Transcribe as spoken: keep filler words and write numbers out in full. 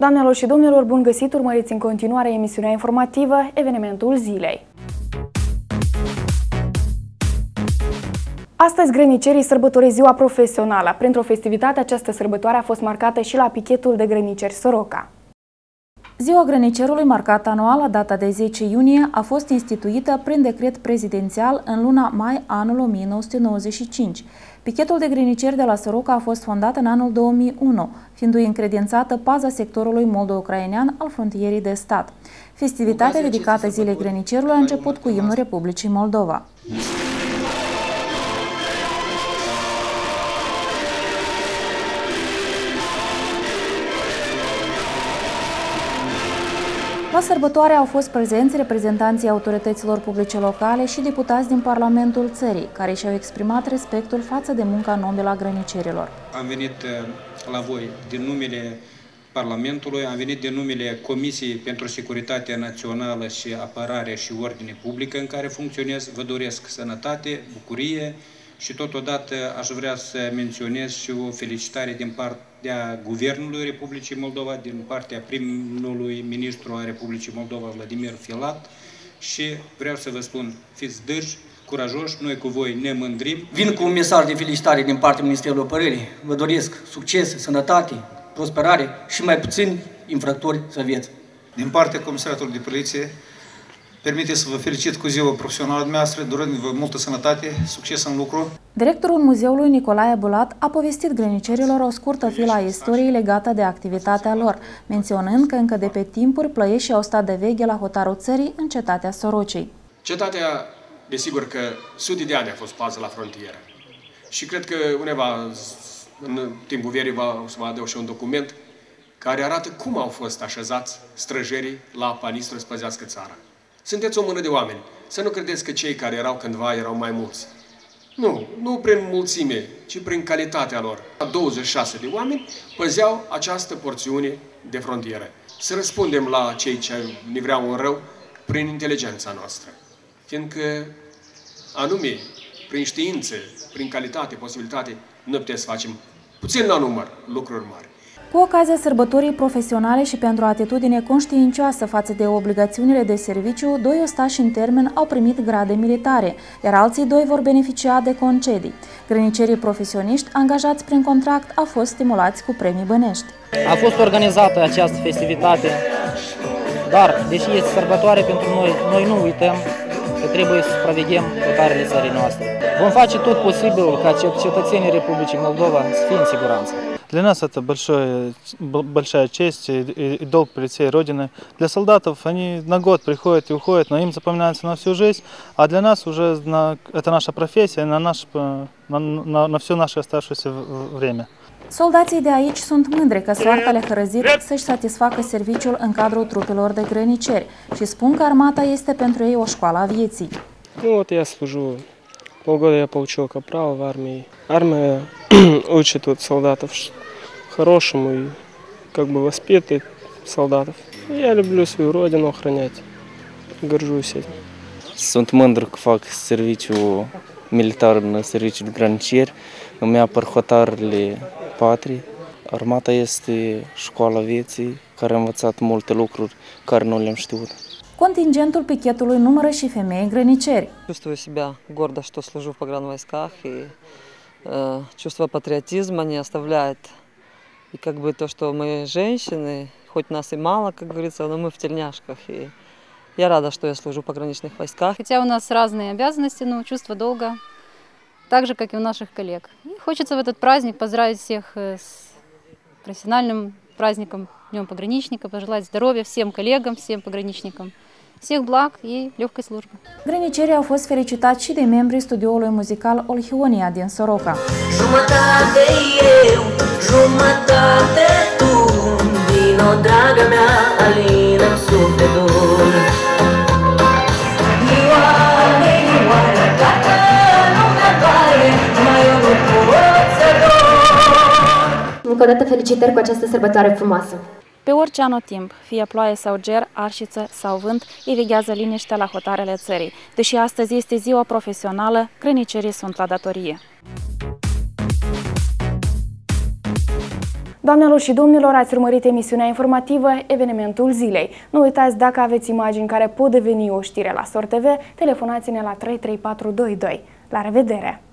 Doamnelor și domnilor, bun găsit! Urmăriți în continuare emisiunea informativă Evenimentul Zilei. Astăzi, grănicerii sărbătoresc ziua profesională. Printr-o festivitate, această sărbătoare a fost marcată și la pichetul de grăniceri Soroca. Ziua grănicerului, marcată anual la data de zece iunie, a fost instituită prin decret prezidențial în luna mai anul o mie nouă sute nouăzeci și cinci. Pichetul de grăniceri de la Soroca a fost fondat în anul două mii unu, fiindu-i încredințată paza sectorului moldo-ucrainean al frontierii de stat. Festivitatea dedicată Zilei grănicerului a început cu imnul Republicii Moldova. La sărbătoare au fost prezenți reprezentanții autorităților publice locale și deputați din Parlamentul țării, care și-au exprimat respectul față de munca nobilă a grănicerilor. Am venit la voi din numele Parlamentului, am venit din numele Comisiei pentru Securitatea Națională și Apărare și Ordine Publică în care funcționez. Vă doresc sănătate, bucurie și totodată aș vrea să menționez și o felicitare din partea Guvernului Republicii Moldova, din partea primului ministru al Republicii Moldova, Vladimir Filat, și vreau să vă spun, fiți dârși, curajoși, noi cu voi ne mândrim. Vin cu un mesaj de felicitare din partea Ministerului Apărării. Vă doresc succes, sănătate, prosperare și mai puțini infractori să aveți. Din partea Comisariatului de Poliție, permiteți să vă felicit cu ziua profesională dumneavoastră, dorându-vă multă sănătate, succes în lucru. Directorul muzeului Nicolae Bulat a povestit grănicerilor o scurtă filă a istoriei legată de activitatea lor, menționând că încă de pe timpuri plăieșii au stat de veche la hotarul țării în cetatea Sorocei. Cetatea, desigur că sute de ani a fost pază la frontieră și cred că undeva în timpul verii va, se va adăuga și un document care arată cum au fost așezați străjerii la Panistră să păzească țara. Sunteți o mână de oameni. Să nu credeți că cei care erau cândva erau mai mulți. Nu, nu prin mulțime, ci prin calitatea lor. douăzeci și șase de oameni păzeau această porțiune de frontieră. Să răspundem la cei ce ne vreau un rău prin inteligența noastră. Fiindcă, anume, prin știință, prin calitate, posibilitate, nu putem să facem, puțin la număr, lucruri mari. Cu ocazia sărbătorii profesionale și pentru o atitudine conștiincioasă față de obligațiunile de serviciu, doi ostași în termen au primit grade militare, iar alții doi vor beneficia de concedii. Grănicerii profesioniști angajați prin contract au fost stimulați cu premii bănești. A fost organizată această festivitate, dar, deși este sărbătoare pentru noi, noi nu uităm că trebuie să supraveghem hotarele țării noastre. Vom face tot posibilul ca cetățenii Republicii Moldova să fie în siguranță. Для нас это большое, большая честь и, и долг перед всей Родиной. Для солдатов они на год приходят и уходят, но им запоминается на всю жизнь, а для нас уже на, это наша профессия, на, наш, на, на, на все наше оставшееся время. Soldații de aici sunt mândri că soarta le-a hărăzit să-și satisfacă serviciul în cadrul trupelor de grăniceri și spun că armata este pentru ei o școală a vieții. Ну вот я служу, полгода я получил капрал в армии. Армия учит вот солдатов хорошему и как бы воспитывает солдатов. Я люблю свою родину охранять, горжусь этим. Sunt mândru că fac serviciu militar în serviciul de grăniceri, îmi apăr hotarele patrii. Armata este școala vieții, care a învățat multe lucruri care nu le-am știut. Contingentul pichetului numără și femei grăniceri. Чувствую себя гордо, что служу в погранвойсках, и э, чувство патриотизма не оставляет. И как бы то, что мы женщины, хоть нас и мало, как говорится, но мы в тельняшках. И я рада, что я служу в пограничных войсках. Хотя у нас разные обязанности, но чувство долга так же, как и у наших коллег. И хочется в этот праздник поздравить всех с профессиональным праздником, Днем пограничника, пожелать здоровья всем коллегам, всем пограничникам. Всех благ и легкой службы. Grănicerii au fost felicitați și de membrii studioului muzical Olhionia din Soroca. Jumătate eu, jumătate tu, vino, draga mea, alină-mi sufletul. Ioane, Ioane, gata, nu mă doare, mai eu nu pot să dor. Încă o dată felicitări cu această sărbătoare frumoasă. Pe orice anotimp, fie ploaie sau ger, arșiță sau vânt, îi veghează liniștea la hotarele țării. Deși astăzi este ziua profesională, grănicerii sunt la datorie. Doamnelor și domnilor, ați urmărit emisiunea informativă Evenimentul Zilei. Nu uitați, dacă aveți imagini care pot deveni o știre la SOR T V, telefonați-ne la trei trei patru doi doi. La revedere!